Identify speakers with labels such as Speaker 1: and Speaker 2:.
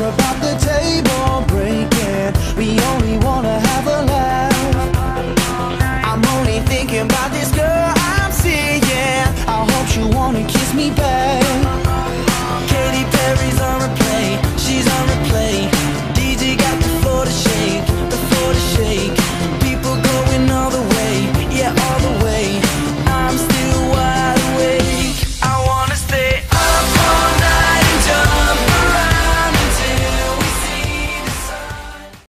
Speaker 1: about the table breaking. We only wanna have a laugh. I'm only thinking about this girl I'm seeing. I hope she wanna kiss me back.